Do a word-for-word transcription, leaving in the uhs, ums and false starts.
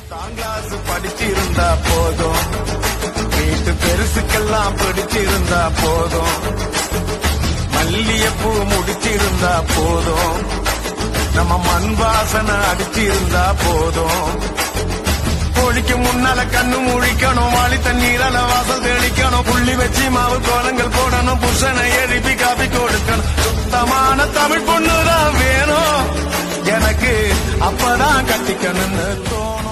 பத்தாம் கிளாஸ் படிச்சிருந்தா போதும், வீட்டு பெருசுக்கெல்லாம் பிடிச்சிருந்தா போதும், மல்லியப்பூ முடிச்சிருந்தா போதும், நம்ம மண் வாசனை அடிச்சிருந்தா போதும், கோழிக்கு முன்னால கண்ணு முழிக்கணும், வாளி தண்ணீரால வாசல் தெளிக்கணும், புள்ளி வச்சு மாவு கோலங்கள் போடணும், புருஷனை எழுப்பி காப்பி கொடுக்கணும், சுத்தமான தமிழ் பொண்ணுதான் வேணும் எனக்கு, அப்பதான் கட்டிக்கணும்னு தோணும்.